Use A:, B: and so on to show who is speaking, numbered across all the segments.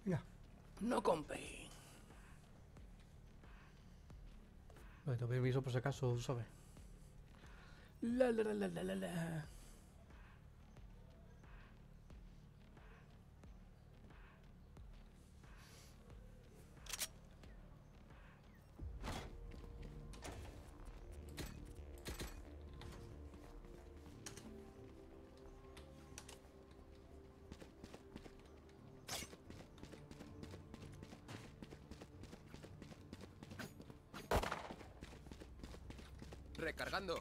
A: Venga.
B: No compé.
A: Te doy permiso por si acaso, ¿sabes?
B: La la la la la la la.
C: Recargando.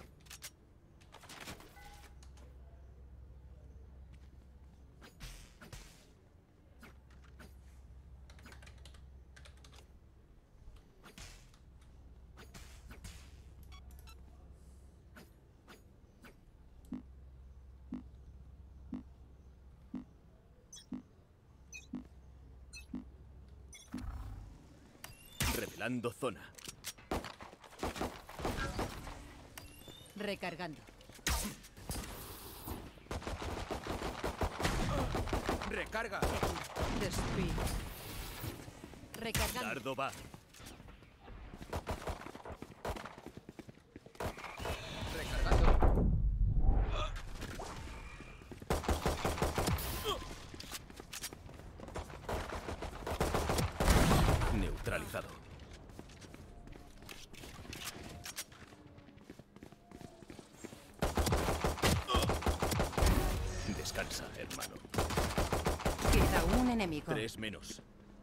C: Revelando zona.
D: Recargando.
C: Recarga.
D: Despido. Recargando.
C: Dardo va. Recargando. Neutralizado. Descansa, hermano.
D: Queda un enemigo.
C: 3 menos.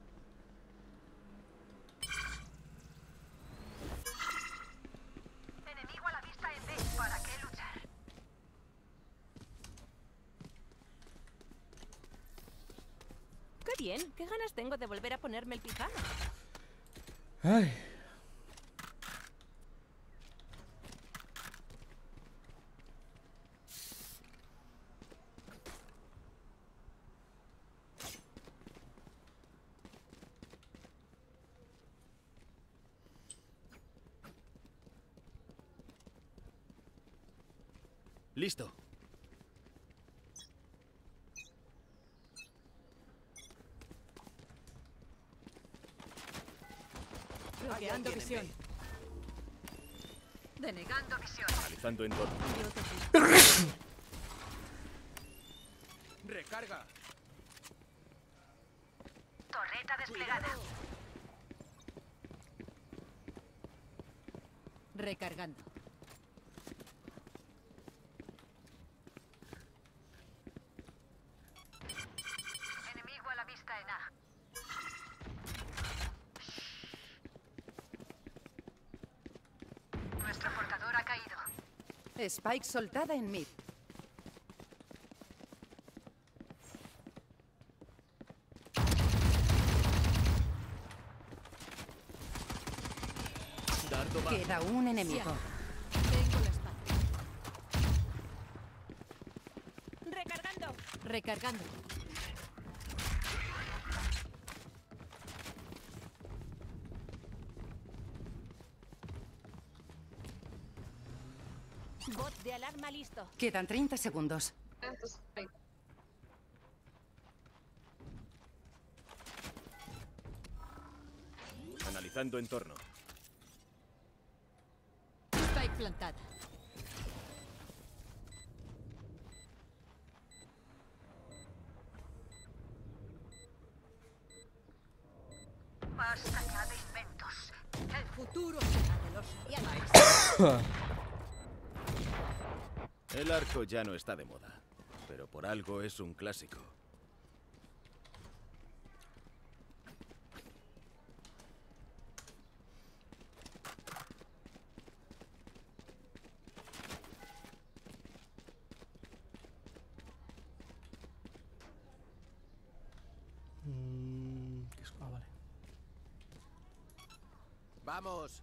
E: Enemigo a la vista en B. ¿Para qué luchar?
F: ¡Qué bien! ¡Qué ganas tengo de volver a ponerme el pijama!
A: Ay.
C: Listo.
D: Bloqueando visión.
E: Denegando visión.
C: Analizando entorno. Recarga.
E: Torreta desplegada.
D: Recargando.
E: Enemigo a la vista en A. Nuestro portador ha caído.
D: Spike soltada en mid.
C: Dardo va.
D: Queda un enemigo.
F: Tengo la espada. ¡Recargando!
D: Recargando.
F: Bot de alarma listo.
D: Quedan 30 segundos.
C: Analizando entorno.
D: Spike plantada.
E: Basta ya de inventos.
D: El futuro será de los reales.
C: El arco ya no está de moda, pero por algo es un clásico.
A: Ah, vale.
C: ¡Vamos!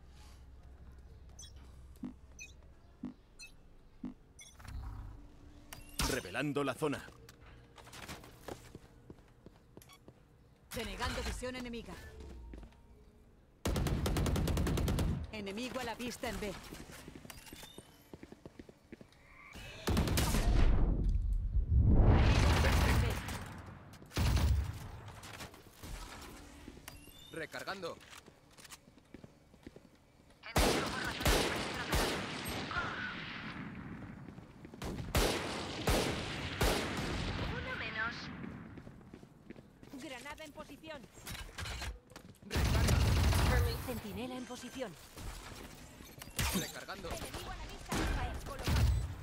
C: Revelando la zona.
D: Denegando visión enemiga. Enemigo a la vista en B.
G: Recargando.
E: Enemigo por la zona de perímetro. Uno menos.
F: Granada en posición.
G: Recarga.
F: Centinela en posición.
G: Recargando.
F: Enemigo a la vista. Spike colocado.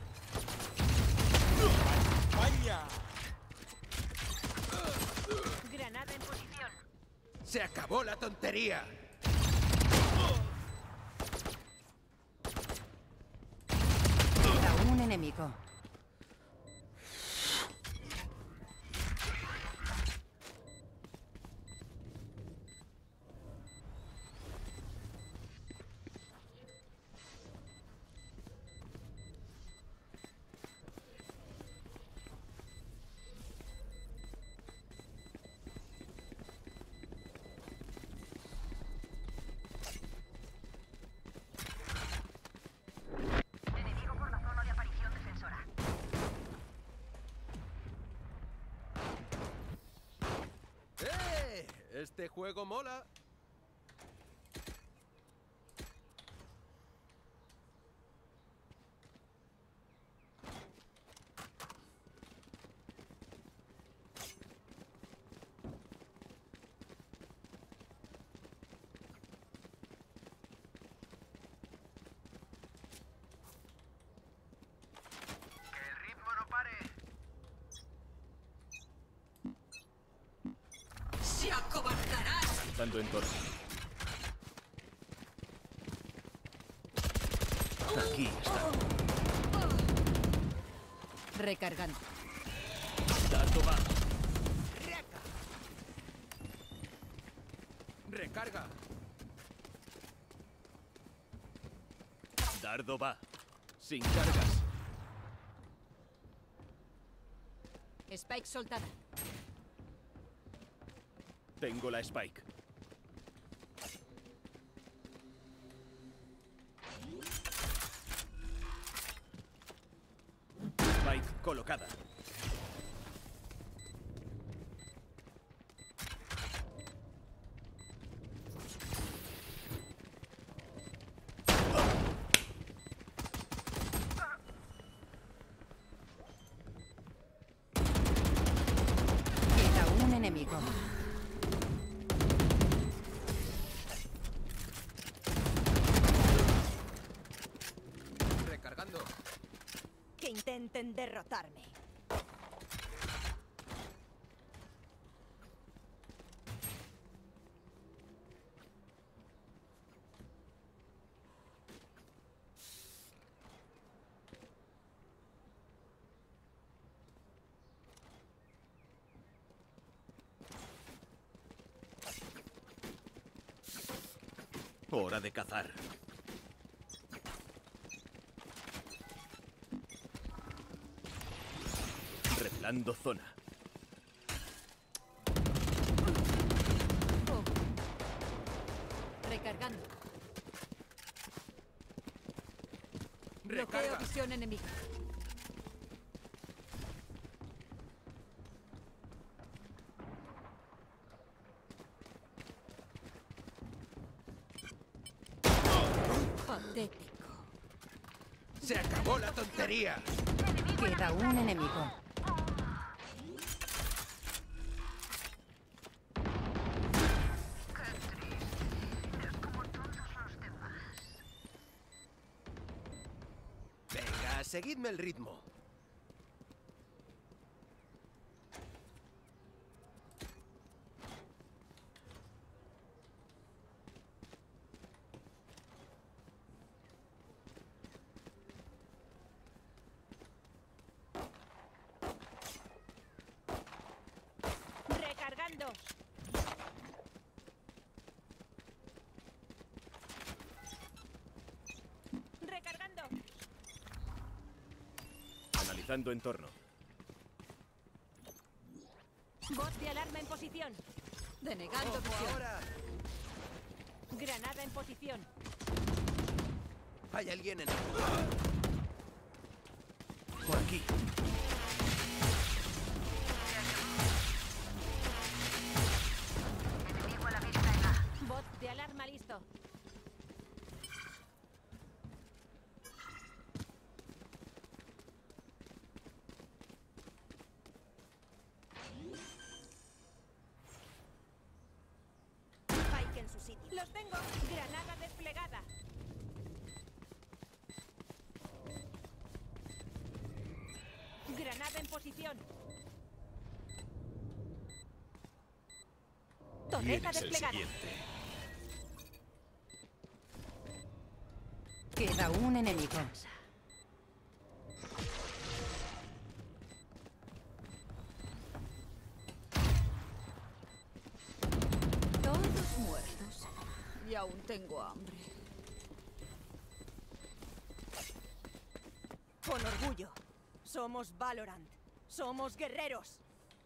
B: ¡Vaya!
F: Granada en posición.
G: ¡Se acabó la tontería!
D: Queda un enemigo.
E: Enemigo por la zona de aparición defensora.
G: ¡Eh! Este juego mola.
E: Que el ritmo no pare.
D: ¡Se acobardarás!
C: Lanzando en torno. Aquí está.
D: Recargando.
C: Dardo va.
G: Recarga.
C: Dardo va. Sin cargas.
D: Spike soltada.
C: Tengo la Spike. Spike colocada.
D: Queda un enemigo.
G: Recargando.
F: Que intenten derrotarme.
C: Hora de cazar. Revelando zona.
D: Oh. Recargando. Bloqueo
G: Recarga.
D: visión enemiga. Patético.
G: ¡Se acabó la tontería!
D: Queda un enemigo.
E: Qué triste. Es como todos los demás.
G: Venga, seguidme el ritmo.
F: Recargando. Recargando.
C: Analizando entorno.
F: Bot de alarma en posición.
D: Denegando
G: ¡Ojo
D: visión.
G: ahora!
F: Granada en posición.
G: Hay alguien en...
C: Por aquí.
E: Enemigo a la vista en A.
F: ¡Los tengo! ¡Granada desplegada! ¡Granada en posición! ¡Torreta desplegada!
D: Queda un enemigo. Todos muertos. Y aún tengo hambre.
F: Con orgullo. Somos Valorant. Somos guerreros.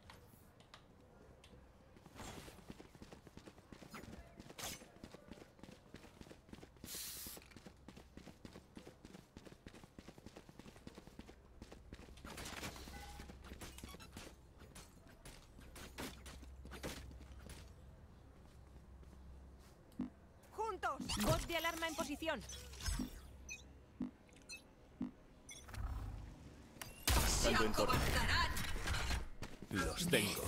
F: ¡Juntos! Bot de alarma en posición.
C: Dando en torno. Los tengo.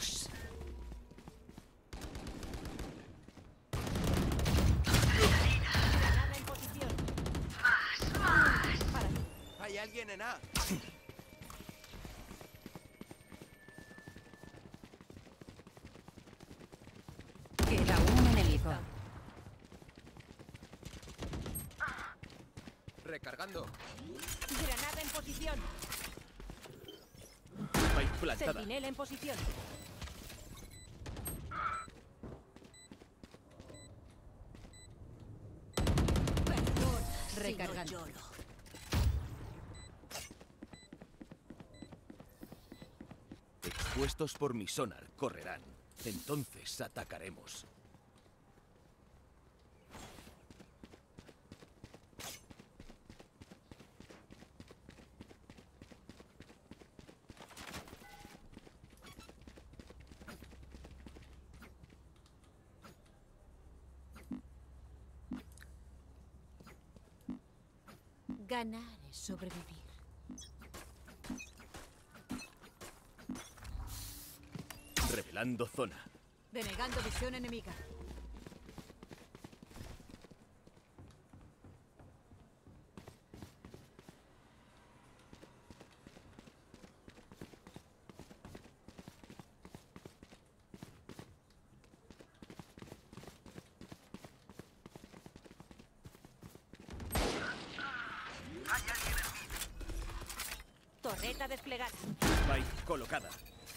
F: Granada en posición. Para ti.
G: ¿Hay alguien en A?
D: Queda un enemigo.
G: Recargando.
F: Granada en posición.
C: Spike plantada.
F: Sentinela en posición.
D: Recargando.
C: Expuestos por mi sonar, correrán. Entonces atacaremos.
D: Ganar es sobrevivir.
C: Revelando zona.
D: Denegando visión enemiga.
F: Torreta desplegada.
C: Spike colocada.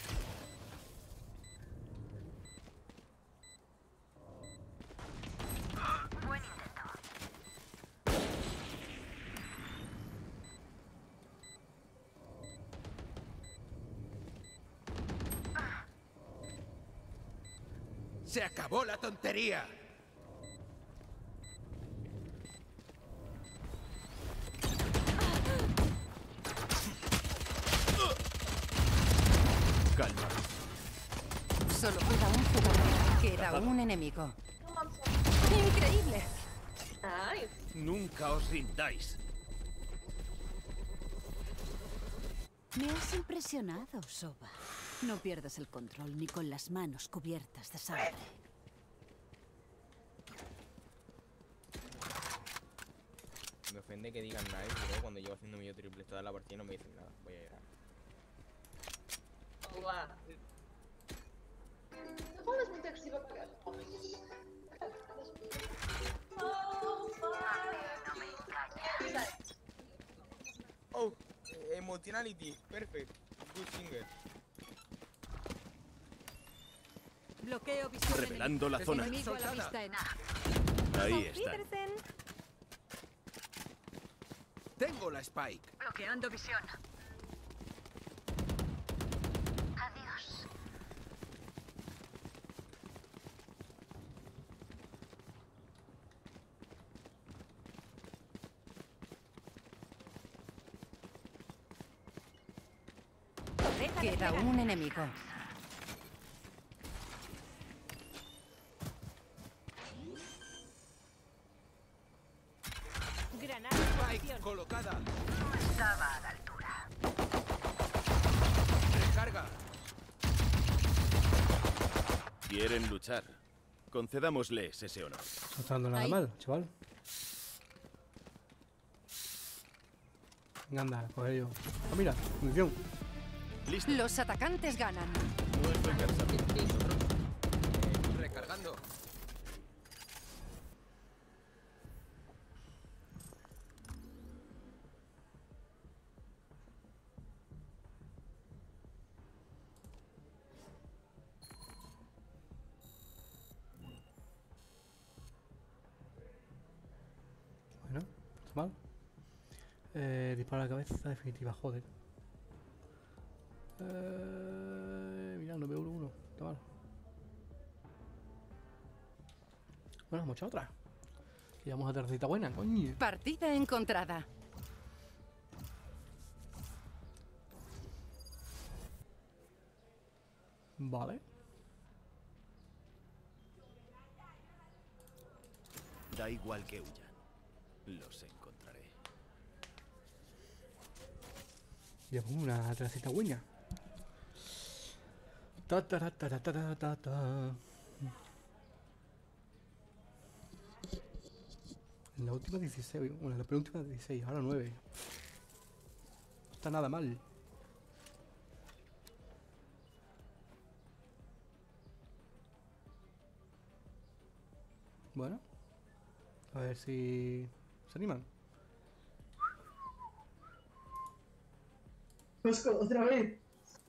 E: Buen intento.
G: ¡Se acabó la tontería!
C: Calma.
D: Solo queda un jugador. Queda un enemigo. ¡Increíble!
C: Nunca os rindáis.
D: Me has impresionado, Soba. No pierdas el control ni con las manos cubiertas de sangre.
B: Me ofende que digan nice, bro, cuando llevo haciendo medio triple toda la partida y no me dicen nada. Voy a llorar.
H: No pones muita agresiva para
B: Oh, emotionality, perfect. Good singer.
D: Bloqueo visión
C: Revelando la zona.
D: enemigo a la vista en A.
C: Ahí están.
F: Petersen.
G: Tengo la Spike.
E: Bloqueando visión. Adiós.
F: Torreta
D: Queda
F: desplegada.
D: un enemigo.
F: Granada en
G: Spike
F: posición.
G: colocada.
E: No estaba a la altura.
G: Recarga.
C: Quieren luchar. Concedámosles ese honor.
A: No está dando nada
D: Ahí.
A: mal, chaval. Venga, anda, coge yo. Ah, mira, munición.
C: Listo.
D: Los atacantes ganan.
C: No estoy cansado.
G: Recargando.
A: Bueno, no está mal. Dispara a la cabeza definitiva, joder. Mira, no veo uno. Está mal. Bueno, hemos hecho otra. Y vamos a tercita buena, coño.
D: Partida encontrada.
A: Vale.
C: Da igual que huyan. Los encontraré.
A: Llevamos una tercita buena. Ta ta ta ta ta ta ta ta. En la última 16, bueno, en la penúltima 16, ahora 9. No está nada mal. Bueno, a ver si se animan.
H: Cosco, otra vez.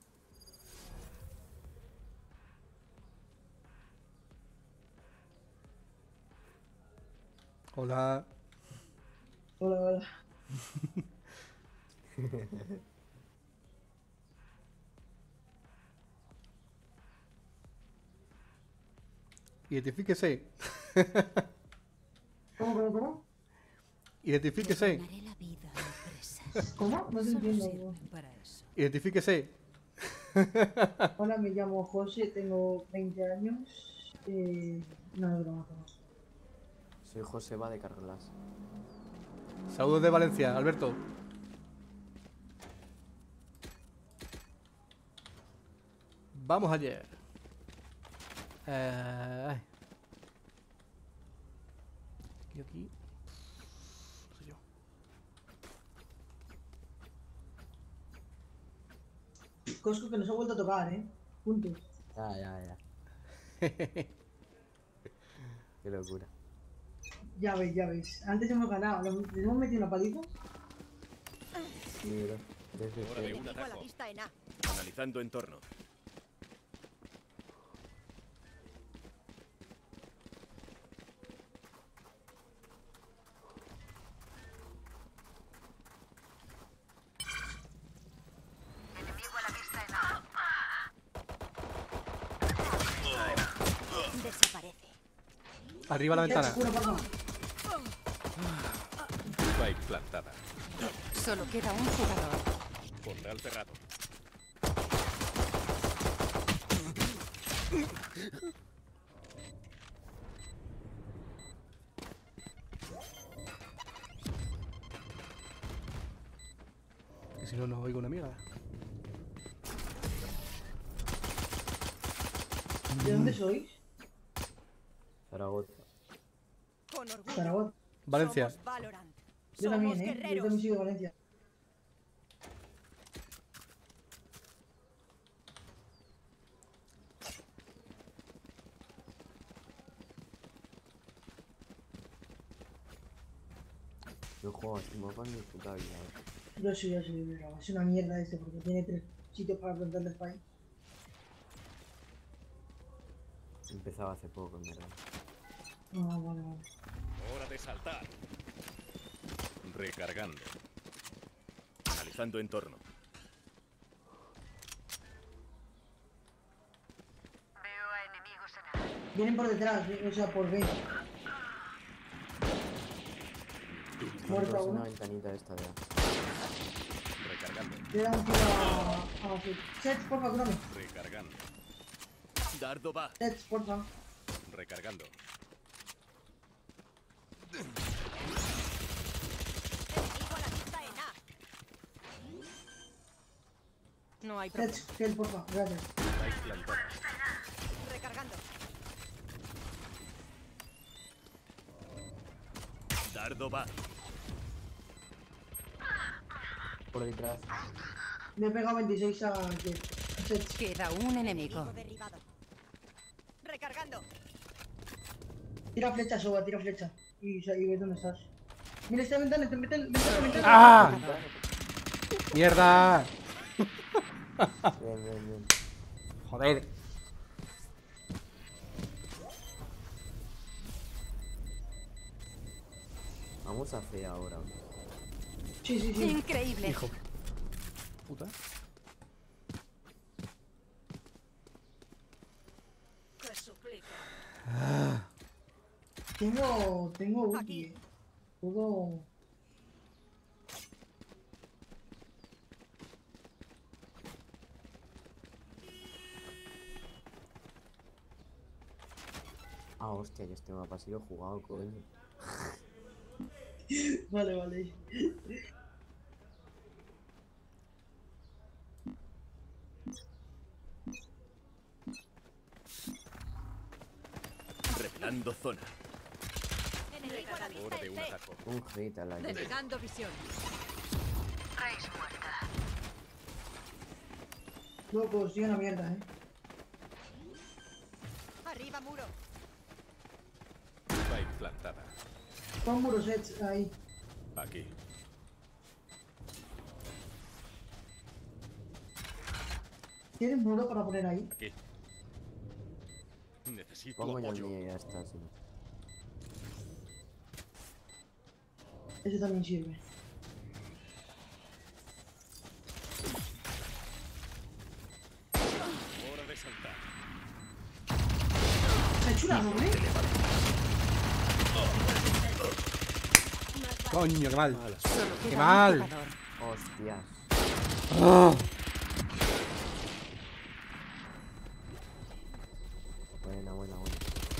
A: Hola.
H: Hola, hola.
A: Identifíquese.
H: ¿Cómo?
A: Identifíquese.
D: Ganaré la vida a presas.
H: ¿Cómo? No te
D: Solo
H: entiendo.
D: sirven para eso.
A: Identifíquese.
H: Hola, me llamo José, tengo 20 años. No, es broma, no.
I: Soy Joseba de Carglass.
A: Saludos de Valencia, Alberto. Vamos ayer. Ay. Y aquí. No sé yo.
H: Cosco que nos ha vuelto a tocar, Puntos.
I: Ya. Qué locura.
H: Ya ves. Antes hemos ganado. ¿Les hemos metido una paliza?
I: Sí, bro. Desde
C: Hora de
I: que...
C: un
D: Enemigo a la
C: atajo.
D: vista en A.
C: Analizando entorno.
E: Enemigo a la vista en A.
D: Desaparece.
A: Arriba la ventana.
H: Una palma.
C: Spike plantada.
D: Solo queda un jugador.
C: Portal cerrado.
A: Y si no, no oigo una mierda.
H: ¿De dónde sois?
I: Zaragoza.
F: Con orgullo.
H: Zaragoza.
A: Valencia.
F: Somos Valorant.
H: Yo
F: Somos
H: también, Yo
F: guerreros.
H: también soy de Valencia.
I: Yo juego a este mapa en mi puta vida.
H: Yo soy, pero es una mierda este porque tiene 3 sitios para plantar el spike.
I: Empezaba hace poco, en verdad.
H: Ah, vale.
C: Hora de saltar. Recargando. Analizando entorno.
E: Veo a enemigos en A.
H: Vienen por detrás, o sea, por B. Muerta
I: Dos en
H: una.
I: una ventanita esta de A.
C: Recargando.
H: Le da un tiro a Sets, porfa, Chrome.
C: Recargando. Dardo va.
H: Sets, porfa.
C: Recargando.
F: Enemigo a la vista en A. No hay problema.
H: Sets, porfa, gracias.
C: Spike plantada.
F: Recargando.
C: Dardo va.
I: Por detrás.
H: Le he pegado 26 a Jet.
F: Queda un enemigo.
J: Recargando.
H: Tira flecha, Soba, tira flecha. Y ves dónde estás. Mira, esta ventana, ventana.
A: ¡Ah! ¡Mierda!
I: Bien, bien, bien.
A: Joder.
I: Vamos a C ahora.
H: Sí, sí, sí.
F: Increíble.
A: Hijo. Puta.
H: Tengo ulti, Puedo...
I: Ah, hostia, que este mapa ha sido jugado, coño.
H: Vale, vale.
C: Revelando zona.
J: Enemigo a la vista
B: Borde
J: en
B: un
J: C.
B: ataco.
I: Un hit a la que.
J: Despegando visión.
E: Reis muerta.
H: Loco, estoy una mierda,
J: Arriba muro.
C: Spike plantada.
H: Pon muros ahí.
C: Aquí.
H: ¿Tienes muro para poner ahí?
C: Aquí. Necesito
I: Pongo ya el
C: apoyo.
I: mío y ya está, sí.
H: Ese también sirve.
C: Hora de saltar.
H: ¿Se ha hecho una doble?
A: Coño, qué mal.
F: Solo
A: ¡Qué
F: queda
A: mal!
F: un jugador.
I: Hostias.
A: ¡Ah!
I: Buena, buena, buena.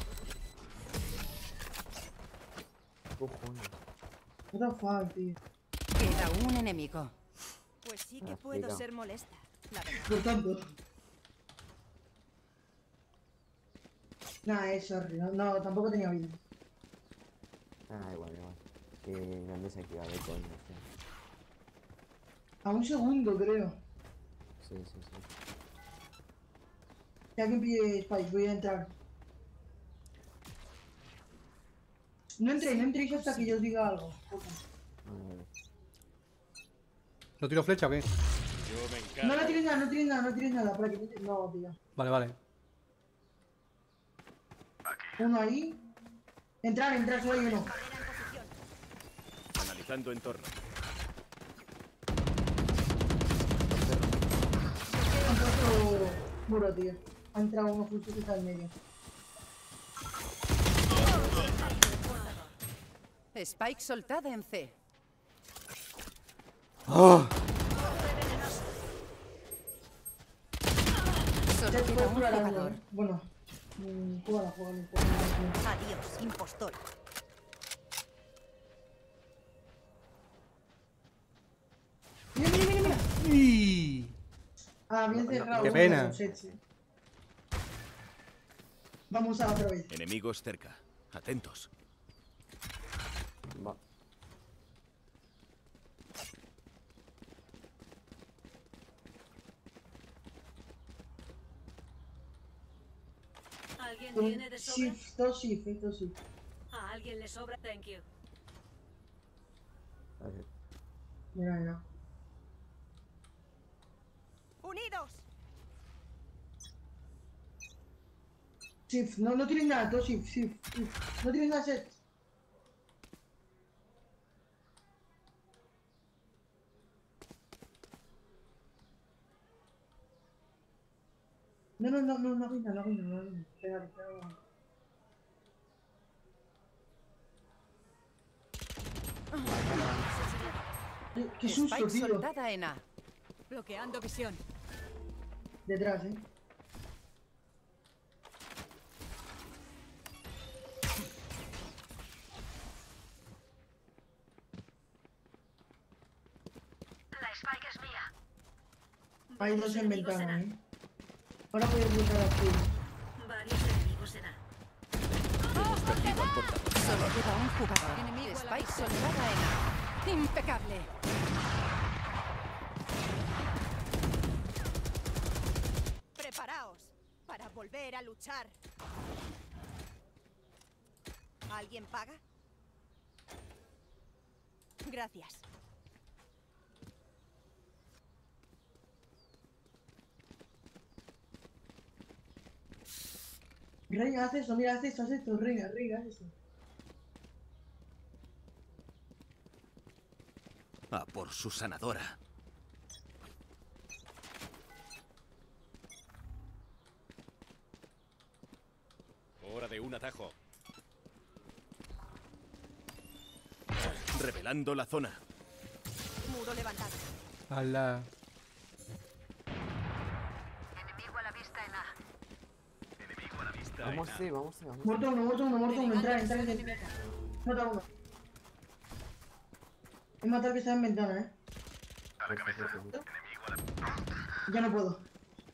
I: Cojones.
H: What the fuck, tío.
F: Queda un enemigo.
J: Pues sí
I: Ah,
J: que puedo
I: cuidado.
J: ser molesta. La verdad.
H: Por tanto. Nah, es horrible. No, tampoco tenía vida.
I: Ah, igual, igual. Que me han desactivado el coño, sí.
H: A un segundo, creo.
I: Sí, sí, sí.
H: Si alguien pide Spike, voy a entrar. No entréis hasta que yo os diga algo.
I: Vale.
A: ¿No tiro flecha o qué?
C: Yo me encargo.
H: No tires nada, no tires nada, no tires nada. Para que no, no, tío.
A: Vale, vale.
H: Uno ahí. Entrar, solo hay uno.
C: Analizando entorno.
H: Han puesto muro, tío. Ha entrado uno justo que está en medio.
F: Spike soltada en C.
A: ¡Ah!
F: Solo
H: Ya te
F: queda
H: puedo
F: un
H: curar algo,
F: jugador.
H: Bueno. Jugala.
J: Adiós, impostor.
H: Mira.
A: ¡Y!
H: Ah, bien cerrado.
A: Qué pena.
H: Sí. Vamos a otra vez.
C: Enemigos cerca. Atentos.
I: Va.
J: ¿Alguien tiene de sobra?
H: Shift, dos shift.
J: A alguien le sobra, thank you.
I: A ver.
H: Mira.
J: ¡Unidos!
H: Shift, no tienes nada, dos shift. No tienes nada set. No, Pégale. Qué susto,
F: Spike
H: tío.
F: soltada en A.
J: Bloqueando visión.
H: Detrás,
E: La Spike es mía.
H: Hay dos en ventana, Ahora voy a buscar aquí.
E: Varios enemigos en A.
C: Hemos perdido al portador.
D: Solo queda un jugador.
J: Enemigo a la
D: Spike
J: vista.
D: soldada en. Impecable.
J: Preparaos para volver a luchar. ¿Alguien paga? Gracias.
H: Rey, haz eso, mira, haz esto, Rey, haz eso.
C: A por su sanadora. Hora de un atajo. Revelando la zona.
J: Muro levantado.
A: ¡Hala!
E: Enemigo a la vista en A.
I: Vamos, sí, vamos, sí, vamos.
H: Muerto uno, entra. Mata uno. He matado al que está en ventana, Ya no puedo.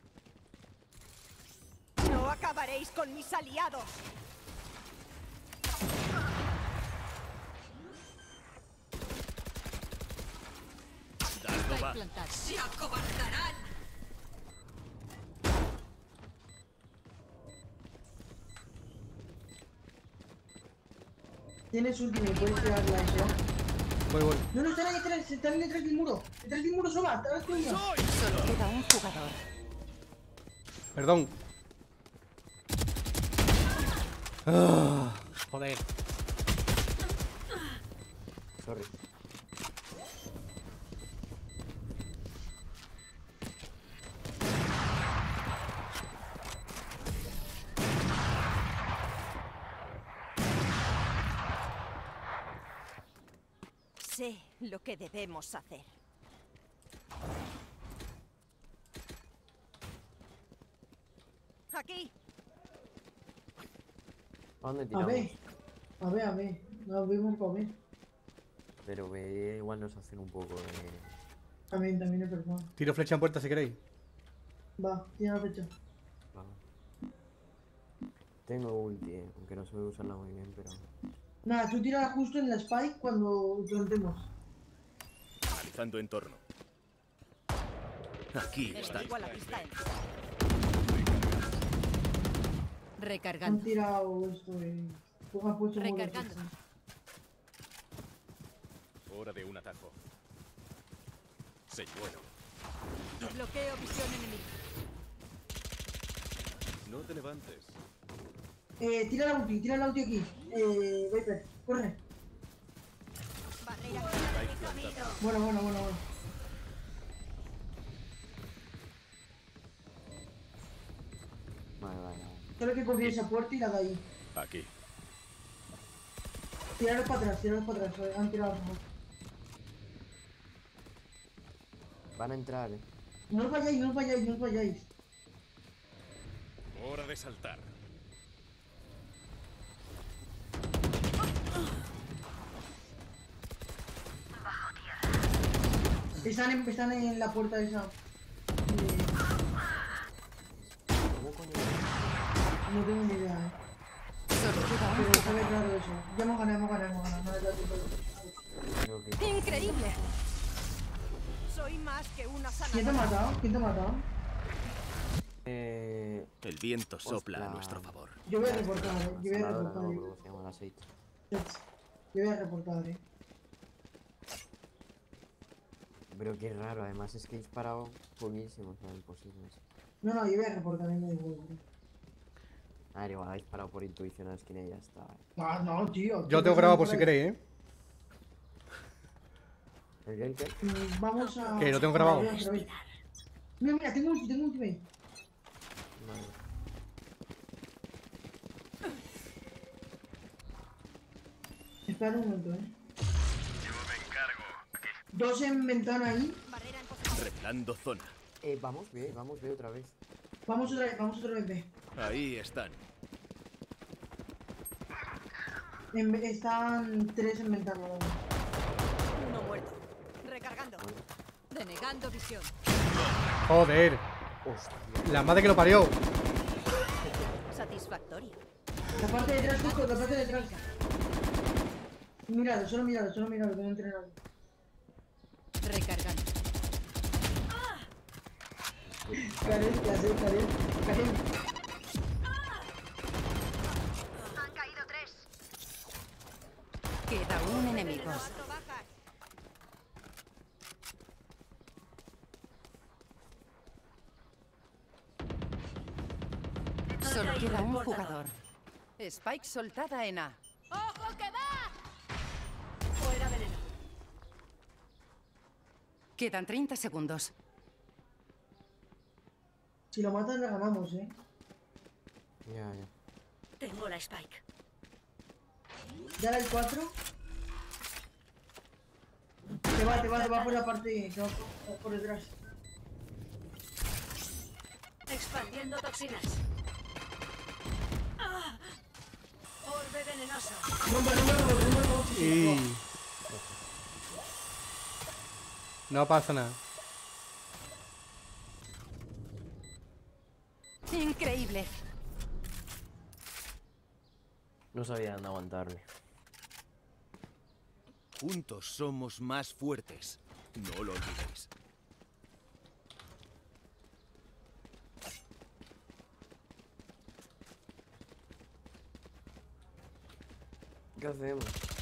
J: No acabaréis con mis aliados.
C: Dardo va.
D: Plantado.
J: ¡Se acobardarán!
H: Tienes último y puedes tirarla eso.
A: Voy.
H: No, están ahí detrás del muro. Detrás del muro, Soba, detrás del muro.
D: Solo queda un jugador.
A: Perdón. Ah, joder.
I: Sorry.
J: Sé lo que debemos hacer. Aquí.
I: ¿A dónde
H: A
I: tiramos?
H: ver. Nos vemos para ver.
I: Pero ve, igual nos hacen un poco de...
H: También es verdad.
A: Tiro flecha en puerta si queréis.
H: Va, tira la fecha.
I: Va. Tengo ulti, aunque no sé usarla muy bien, pero...
H: Nada, tú tírala justo en la spike cuando plantemos.
C: Analizando entorno. Aquí está.
J: Enemigo a la vista en.
H: Han
D: Recargando.
H: tirado esto Ponga puesto
D: Recargando.
C: Hora de un atajo. Señuelo.
J: Bloqueo visión enemiga.
C: No te levantes.
H: Tira la ulti aquí. Viper, corre.
J: Barrera.
H: Bueno.
I: Vale.
H: Solo hay que coger esa puerta y la de ahí.
C: Aquí.
H: Tiraros para atrás. Han tirado los dos.
I: Van a entrar,
H: No os vayáis.
C: Hora de saltar.
H: Están en la puerta esa.
I: ¿Cómo coño?
H: No tengo ni idea,
D: Solo queda un
H: Pero se ve raro eso. Ya hemos ganado. No le da tiempo.
I: Creo que...
J: Increíble. Soy más que una
H: ¿Quién te ha
J: sanadora.
H: matado?
C: El viento sopla a
I: Ostras.
C: nuestro favor.
H: Yo voy a reportar,
I: Sanadora, no, ¿cómo se llama el aceite?
H: Yo voy a reportar,
I: Pero qué raro, además es que he disparado poquísimo, o sea, imposible.
H: No, yo voy a reportar, me da igual.
I: A ver, igual ha disparado por intuición a la esquina y ya está.
H: No, tío.
A: Yo lo tengo grabado por si queréis,
I: ¿El qué?
H: Vamos a...
A: Que lo tengo grabado.
H: Mira, tengo ultimate.
I: Vale.
H: Espera un momento, Dos en ventana ahí.
J: Barrera en posición.
C: Revelando zona.
I: Vamos B otra vez.
H: Vamos otra vez B.
C: Ahí están.
H: Están tres en ventana.
J: Uno muerto. Recargando.
D: denegando visión.
A: Joder.
I: Hostia.
A: La madre que lo parió.
J: Satisfactorio.
H: La parte de atrás, justo, la parte de atrás. Míralo, solo míralo, que no entre nadie.
D: Recargando.
H: Karen, ¿qué haces, Karen? Karen.
E: Han caído 3.
D: Queda un enemigo.
J: Levanto bajas.
D: Solo queda un jugador. Spike soltada en A.
F: ¡Ojo que va!
J: Fuera veneno.
D: Quedan 30 segundos.
H: Si lo matan, le ganamos,
I: Ya.
J: Tengo la Spike.
H: Dale el 4. Te va por la parte, te va por detrás.
J: Expandiendo toxinas. Orbe venenoso.
A: Y... No pasa nada.
D: Increíble.
I: No sabían aguantarme.
C: Juntos somos más fuertes. No lo olvidéis.
I: ¿Qué hacemos?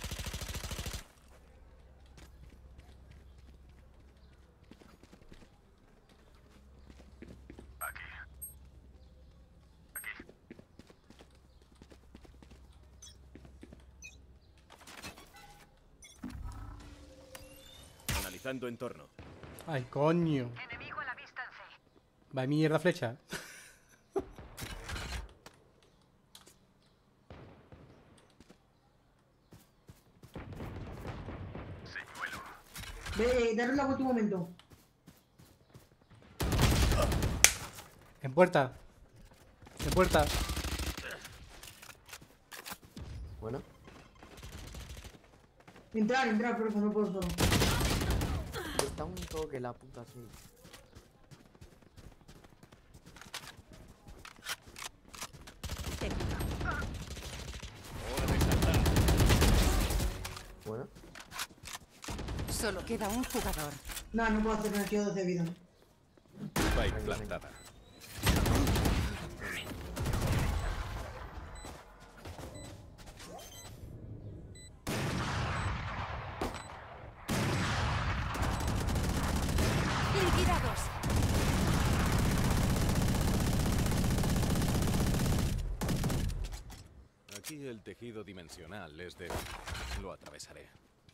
C: Analizando entorno.
A: Ay, coño.
E: Enemigo a la vista en C.
A: Va mierda flecha.
H: Ve, dale la vuelta un momento.
A: En puerta. En puerta.
I: Bueno,
H: Entrar, pero no puedo solo.
I: está un toque la puta así.
C: Hora de saltar.
I: Bueno,
D: Solo queda un jugador.
H: No puedo hacer nada, quedo 12 de vida.
C: Spike plantada.
D: Liquidados.
C: Aquí el tejido dimensional es débil. Lo atravesaré.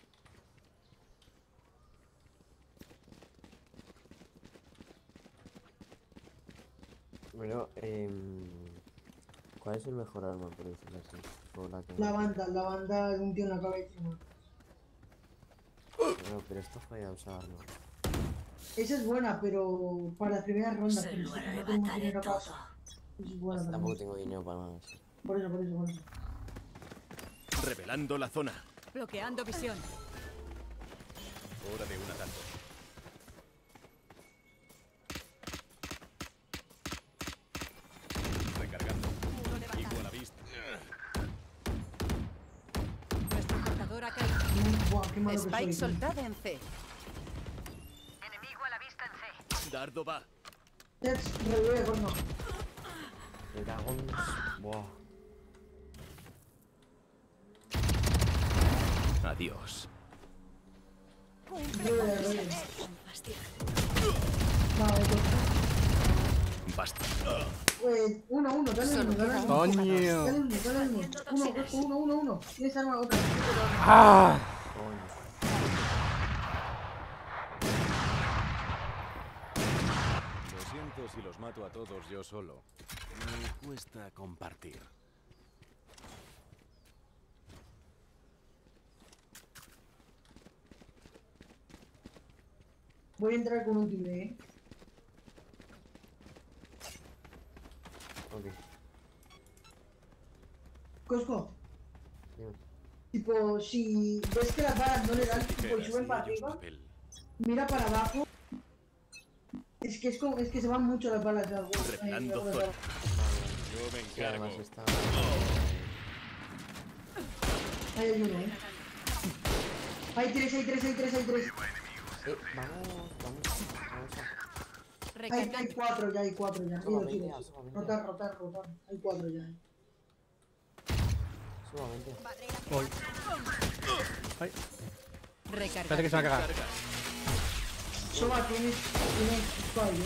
I: bueno, ¿cuál es el mejor arma, por decirlo así? O la que
H: La banda de un tío en la cabeza.
I: pero esto fue a usar arma.
H: Esa es buena, pero para las primeras rondas. Pero si no tengo dinero para eso. Es buena
I: Tampoco
H: también.
I: tengo dinero para más.
H: Por eso.
C: Revelando la zona.
J: Bloqueando visión.
C: Hora de un asalto. Recargando. Igual a la vista.
J: Nuestro portador ha caído.
H: Buah, qué malo que
D: Spike
H: soy.
D: soltada en C.
E: Enemigo a la vista en C.
C: Dardo va.
H: Revive, porno.
I: El dragón. Buah.
C: Adiós.
H: Revive.
C: Basta.
H: 1, dale
D: Solo
H: uno, dale
D: queda
H: uno.
D: un
A: Coño.
H: Dale uno. 1. Tienes arma otra.
A: ¡Ah!
I: Coño.
C: Lo siento si los mato a todos yo solo. Me cuesta compartir.
H: Voy a entrar con un timbre,
I: Ok.
H: Cosco,
I: Dime.
H: tipo, si ves que las balas no le dan, tipo, y
C: Tijeras
H: suben
C: y
H: para
C: ellos
H: arriba,
C: papel.
H: mira para abajo. Es que se van mucho las balas de algunos.
C: Revelando zona. Yo me
I: Sí, además
C: encargo.
I: está.
H: Ahí hay uno, Hay tres. Hay cuatro ya. Hay dos. Rotar. Hay 4 ya.
I: Sumamente.
A: Voy. Ay,
D: Recarga.
A: espérate que se va a cagar.
H: Soba, tienes spike,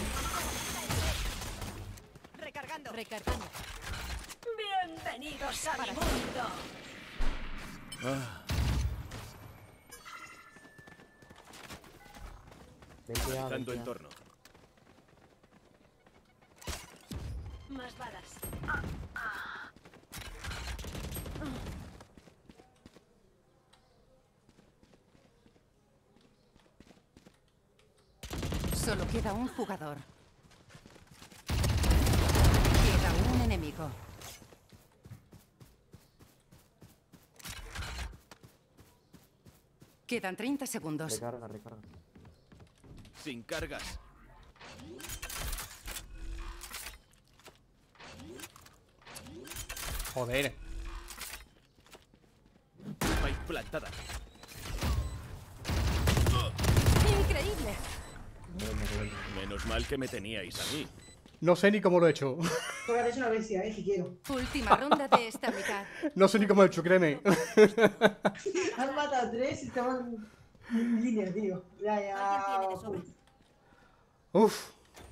J: Recargando.
D: Recargando.
E: Bienvenidos a mi mundo.
I: Vente a,
C: Dando
I: vente a.
C: entorno.
E: Más balas.
D: Solo queda un jugador. Queda un enemigo. Quedan 30 segundos.
I: Recarga.
C: Sin cargas.
A: Joder.
C: Spike plantada.
D: ¡Increíble!
C: Menos mal que me teníais a mí.
A: No sé ni cómo lo he hecho.
H: Soba, eres una bestia, si quiero.
D: Última ronda de esta mitad.
A: No sé ni cómo lo he hecho, créeme.
H: Has matado 3 y estaban en línea, tío.
F: ¿Alguien tiene de sobra?
A: Uf.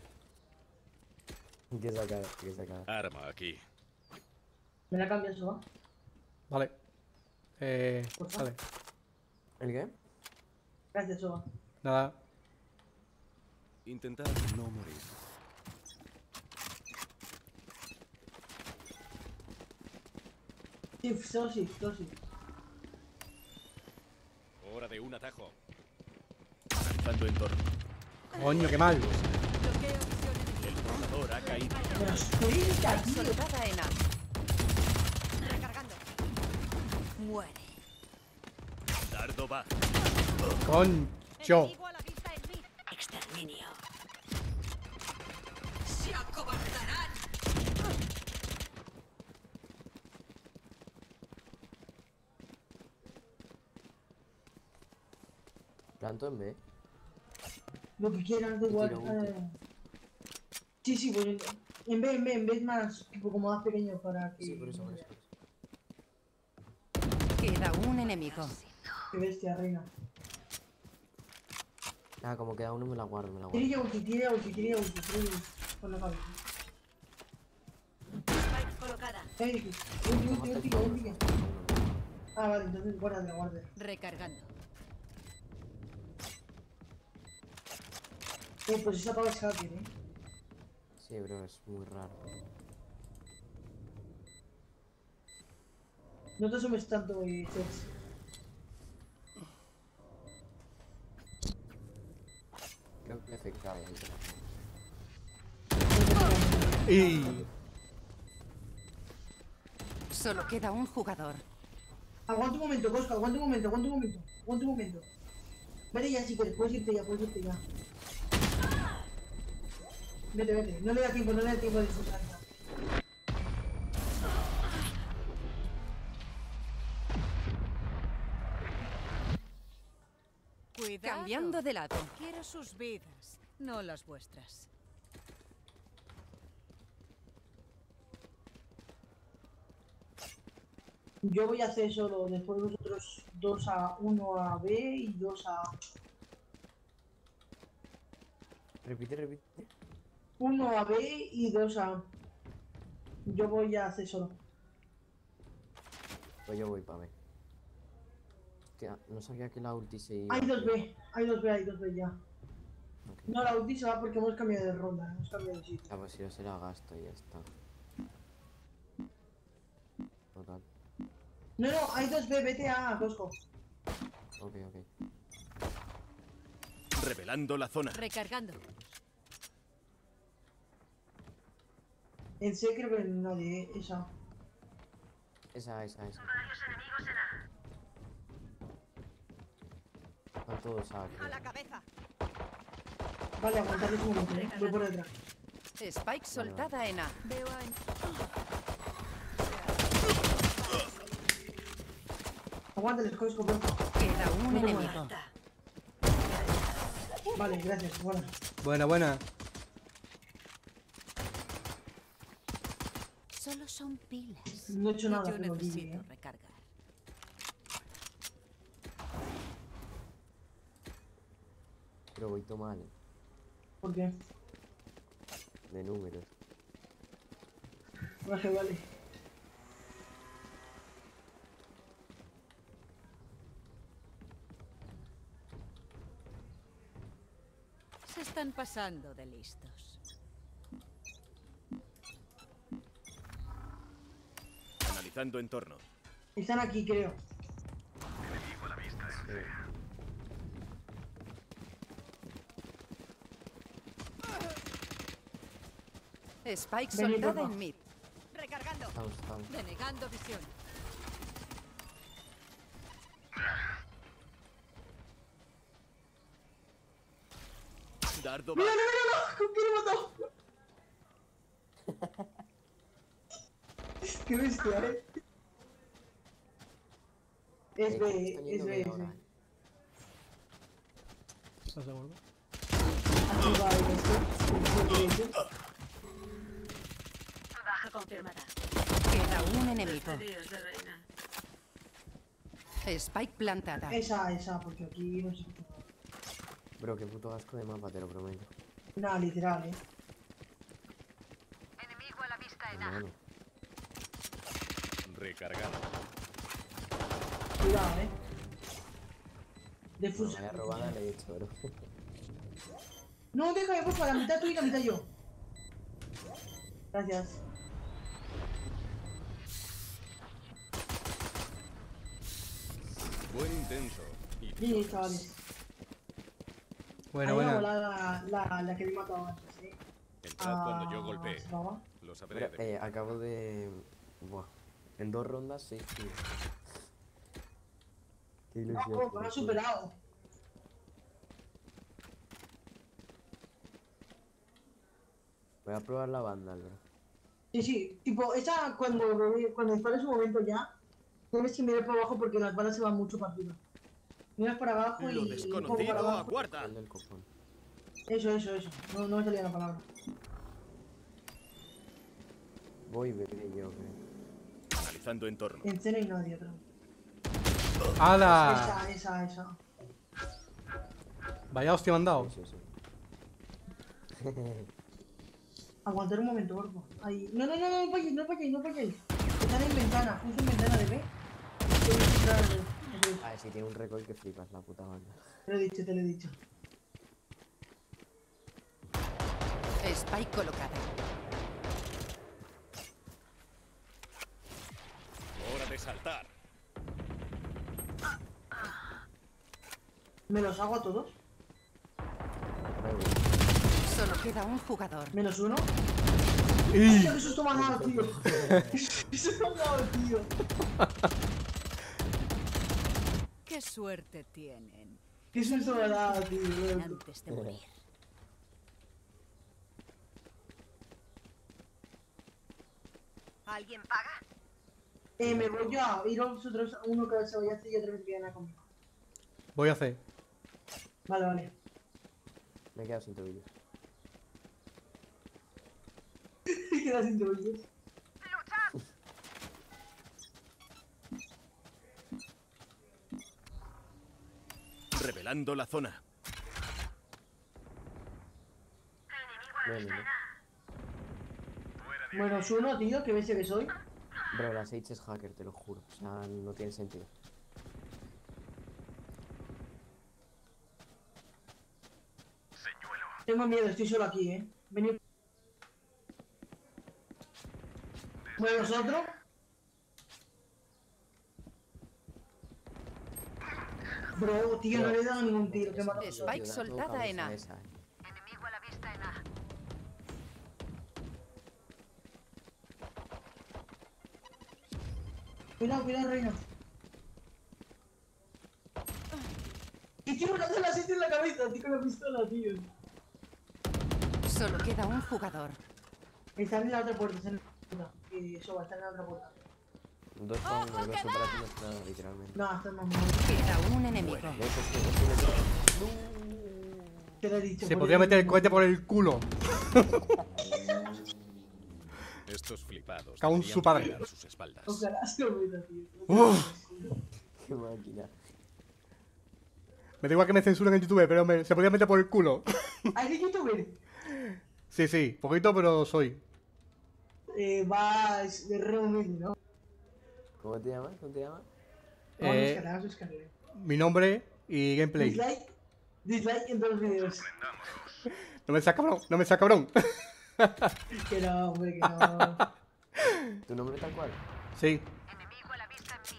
I: ¿Qué saca?
C: Arma aquí.
H: Me la cambias, Soba.
A: Vale.
H: Porfa.
A: Vale.
I: ¿El qué?
H: Gracias, Soba.
A: Nada.
C: Intentad no morir.
H: Sí.
C: Hora de un atajo. Lanzando entorno.
A: Coño, qué mal.
F: Bloqueo visión enemiga.
C: El portador ha caído.
H: Pero espera, tío.
D: Soltada en A.
J: Recargando.
D: Muere.
C: Dardo va.
A: Concho.
J: Enemigo a la vista en mí.
E: Exterminio. Se acobardarán.
I: Planto en B.
H: Lo que quieras, da igual.
I: Tiro ulti.
H: Sí, pues en vez más, tipo como más pequeño para que...
I: Sí, por eso.
D: Queda un enemigo.
H: Qué bestia, reina.
I: Ah, como queda uno me la guardo.
H: Tira ulti. Con la cabeza.
E: Spike colocada.
H: Ulti. Ah, vale, entonces guarda.
D: Recargando.
H: Pues esa pava es hacker,
I: Sí, bro, es muy raro.
H: No te asumes tanto, Sex.
I: Creo que FK ahí.
A: Y...
D: Solo queda un jugador.
H: Aguanta un momento, Cosca, aguanta un momento. Vete ya, si quieres, puedes irte ya. Vete. No le da tiempo de disfrutar.
J: Cuidado.
D: Cambiando de lado.
J: Quiero sus vidas, no las vuestras.
H: Yo voy a hacer solo, después vosotros 2 a 1 a B y 2 a...
I: Repite.
H: 1 a B y 2 a... Yo voy a hacer solo.
I: Pues yo voy para B. Hostia, no sabía que la ulti se iba.
H: Hay 2B ya.
I: Ok.
H: No, la ulti se va porque hemos cambiado de ronda, hemos cambiado de sitio.
I: Ah, pues si yo se la gasto y ya está. Total.
H: No, hay 2B, vete a Cosco.
I: Ok.
C: Revelando la zona.
D: Recargando.
H: En C creo que nadie, esa.
I: Esa.
E: Varios enemigos en A.
I: Están todos A.
J: A la cabeza.
H: Vale, aguantadles un momento, voy por detrás.
D: Spike soltada en A.
F: Veo a...
H: aguanta, les cojo escopeta.
J: Queda un
H: No te
J: enemigo.
H: muevas. Vale, gracias, buena.
A: Buena, buena.
D: Solo son pilas.
H: No he hecho
D: Y
H: nada,
D: yo
H: pero
D: necesito
H: Vivi,
D: recargar.
I: Pero voy todo mal,
H: ¿Por qué?
I: de números.
H: Vale.
D: Se están pasando de listos.
C: Analizando entorno.
H: Están aquí, creo.
J: Spike
H: Vení,
J: soldada
H: porfa.
J: en mid.
F: Recargando.
I: Estamos.
D: Denegando visión.
C: Dardo
H: ¡Mira,
C: va.
H: mira, mira! ¿Con quién he matado? ¡Qué bestia, Es B, es B, es B.
A: ¿Estás seguro?
H: Arriba hay este.
E: Baja confirmada.
J: Queda un enemigo.
E: Dios de reina.
J: Spike plantada.
H: Esa, porque aquí no sé qué.
I: Bro, qué puto asco de mapa, te lo prometo.
H: Nada, literal,
E: Enemigo a la vista en A.
I: Hermano.
C: Recargado.
H: Cuidado,
I: No,
H: Defusa.
I: vaya robada le he hecho, bro.
H: No, déjame, porfa, la mitad tú y la mitad yo. Gracias.
C: Buen intenso. Y
H: Sí, chavales.
A: Buena,
H: Ahí
A: buena.
H: la que me he matado antes,
C: entrad cuando yo golpee.
H: ¿se acaba?
C: Lo sabré.
I: Bro, acabo de... Buah. En 2 rondas, 6 kills. Qué ilusión.
H: No, me han superado.
I: Voy a probar la banda, bro.
H: Sí, tipo, esa cuando dispares un momento ya, tienes que mirar para abajo porque las balas se van mucho para arriba. Miras para abajo
C: Lo
H: y un poco para
C: desconocido
H: abajo.
C: aguarda.
I: El del copón.
H: Eso. No me salía la palabra.
I: Voy, bebé, yo creo.
C: Analizando entorno.
H: En cena y nadie atrás.
A: ¡Hala!
H: Esa.
A: Vaya hostia me han dado.
I: Sí.
H: Aguantar un momento, por favor. Ahí. No vayáis. Están en ventana, justo en ventana de B.
I: Ah, sí, tiene un recoil que flipas, la puta banda.
H: Te lo he dicho.
J: Spike colocada.
C: Hora de saltar.
H: ¿Me los hago a todos?
J: Solo queda un jugador.
H: ¿Menos uno?
A: ¡Y!
H: ¡Qué susto me ha dado, tío! ¡Qué susto me ha dado, tío!
D: ¡Qué suerte tienen!
H: ¡Qué susto me ha dado, tío!
D: Antes de morir.
E: ¿Alguien paga?
H: Me voy yo a ir vosotros, uno que se vaya a hacer y otra vez que conmigo.
A: Voy a hacer.
H: Vale.
I: Me he quedado sin tobillos.
H: Te quedas sin tobillos.
C: Revelando la zona.
I: No.
H: Menos uno, tío, que ves que soy.
I: Bro, la Sage es hacker, te lo juro. O sea, no tiene sentido.
H: Tengo miedo, estoy solo aquí, Venid. Bueno, ¿vosotros? Bro, tío, no le he dado ningún tiro, te mato.
J: Spike soldada en A.
E: Enemigo a la vista en A.
H: Cuidado, reina. Y quiero lanzar la sitio en la cabeza, tío, con la pistola, tío.
J: Solo queda un jugador.
H: Están en la otra puerta, están en la otra puerta. Eso va, están en la otra puerta.
I: 2 para 1, 2 para ti, nada, literalmente.
H: No, esto no me
F: Queda un enemigo.
H: te lo he dicho.
A: Se
H: por
A: podría
H: el-
A: meter el cohete por el culo.
C: Estos flipados
A: Cago en
C: deberían
A: su padre.
C: vigilar sus espaldas.
H: Ojalá se lo meta, tío.
I: Qué máquina.
A: Me da igual que me censuren en YouTube, pero se podría meter por el culo.
H: ¿Hay de youtuber?
A: Sí, sí, poquito, pero soy.
H: Vas de re humilde, ¿no?
I: ¿Cómo te llamas? ¿Cómo te llamas?
H: Vamos a
A: Eh,
H: buscarle, vamos a buscarle.
A: Mi nombre y gameplay.
H: Dislike en todos los vídeos.
A: No me seas cabrón, no me seas cabrón.
H: Que no, hombre, que no.
I: ¿Tu nombre tal cual?
A: Sí.
E: Enemigo a la vista en mid.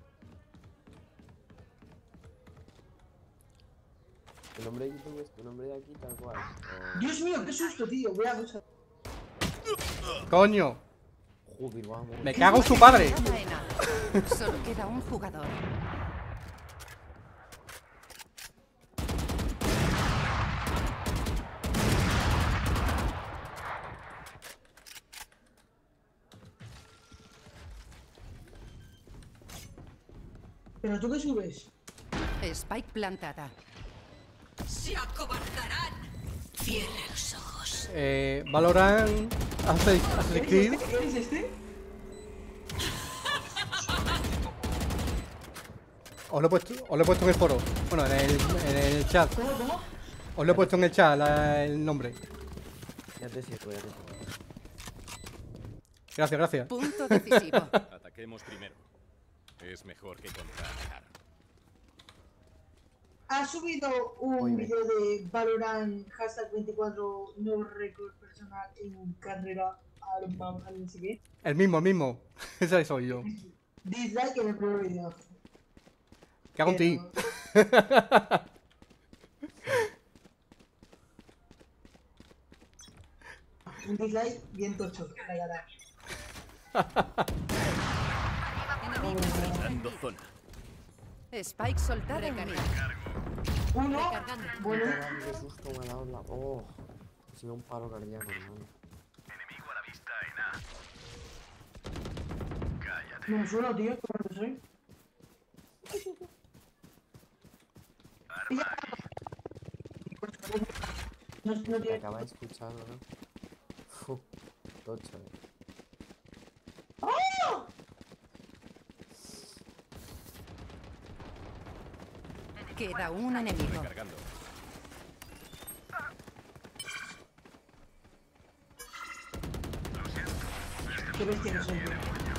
I: ¿Tu nombre de YouTube es tu nombre de aquí tal cual? O...
H: Dios mío, qué susto, tío. Voy a buscar.
A: Coño,
I: Joder, vamos.
A: me cago en su padre.
F: Faena. Solo queda un jugador.
H: ¿Pero tú qué subes?
F: Spike plantada.
J: ¡Se acobardarán!
D: Cierra los ojos.
A: Valorant, Assassin's Creed.
H: ¿Eres este?
A: Os lo he puesto en el foro. Bueno, en el chat.
H: ¿Cómo?
A: Os lo he puesto en el chat el nombre.
I: Ya te sigo, ya te sigo.
A: Gracias, gracias.
F: Punto decisivo.
C: Ataquemos primero. Es mejor que contraatacar.
H: Ha subido un vídeo de Valorant hashtag 24 nuevo récord personal en carrera arma, no sé qué.
A: El mismo. Ese soy yo.
H: Dislike en el primer vídeo.
A: ¿Qué hago en ti?
H: Un dislike bien tocho, la cara.
C: Dando zona.
F: Spike soltada en mid.
H: Uno,
F: Recargando.
H: bueno,
I: Qué susto me ha dado la... Oh. Ha sido un paro cardíaco, hermano.
H: no me suena, tío, ¿cómo soy? No
I: Te
H: tiene...
I: acaba de escucharlo, ¿no? Fu, tocho,
F: Queda un enemigo.
C: Cargando.
H: Qué bestia que soy, tío.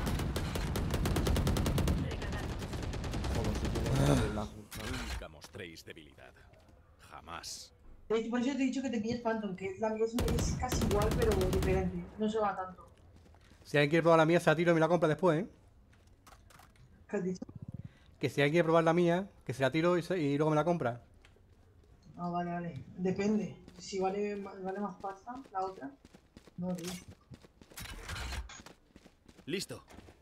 I: Joder, si tiene la justa.
C: Nunca mostréis debilidad. Jamás.
H: Por eso te he dicho que te pilles Phantom, que la mía es casi igual, pero diferente. No se va tanto.
A: Si alguien quiere probar la mía, se la tiro y me la compra después, ¿eh?
H: ¿Qué has dicho?
A: Que si alguien quiere probar la mía, que se la tiro y luego me la compra.
H: Ah, vale, vale. Depende. Si vale más pasta, la otra. No, tío.
C: Listo.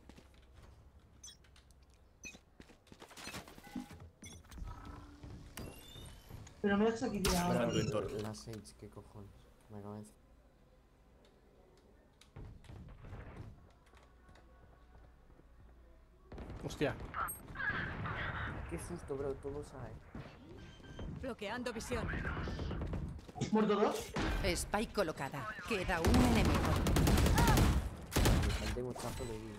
H: Pero me dejas aquí tirado.
C: Marcando entorno.
I: La Sage, qué cojones. Me acaba de decir.
A: Hostia.
I: Qué susto, bro, todo sabe.
J: Bloqueando visión.
H: ¿Muerto dos?
F: Spike colocada. Queda un enemigo.
I: Me falté muchazo de vida.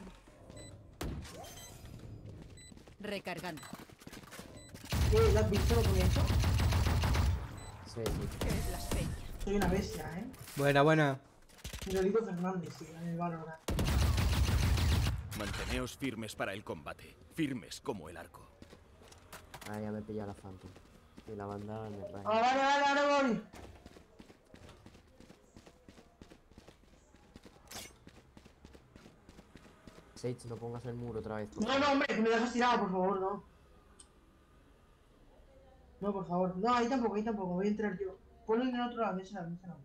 F: Recargando.
H: ¿La has visto lo que me he hecho?
I: Sí, sí.
F: Qué blasfemia.
H: Soy una bestia, ¿eh?
A: Buena.
H: Lolito Fernández, tío, en el Valorant.
C: Manteneos firmes para el combate. Firmes como el arco.
I: Ah, ya me pilla la Phantom. Y la bandada me raya.
H: Ah, vale, ahora voy.
I: Sage, no pongas el muro otra vez.
H: No, hombre, que me dejas tirado, por favor, no. No, por favor. No, ahí tampoco, voy a entrar yo. Ponlo en el otro lado, mesa no.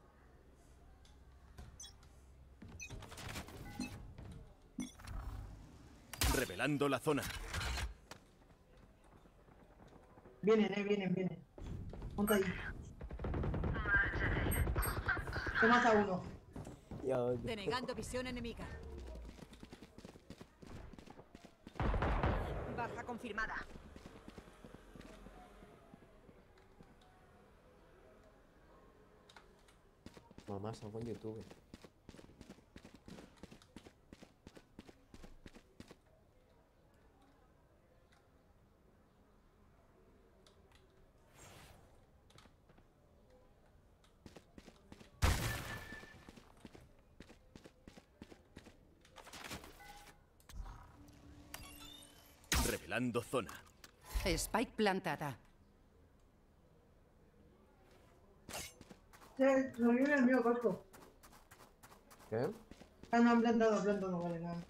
C: Revelando la zona.
H: Vienen. Ponte ahí. Te mata uno.
I: Ya,
J: Denegando visión enemiga.
E: confirmada.
I: Mamá, salgo en YouTube.
C: Revelando zona.
J: Spike plantada.
H: Lo viene el mío, Cosco.
I: ¿Qué?
H: Ah, no, han plantado, vale, nada.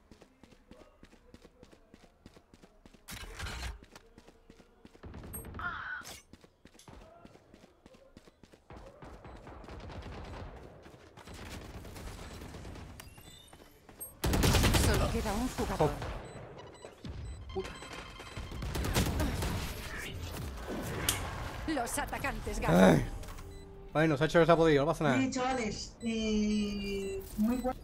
J: Solo queda un jugador. Los atacantes ganan.
A: Ay. Bueno, se ha hecho lo que se ha podido, no pasa nada.
H: Sí, chavales, muy bueno.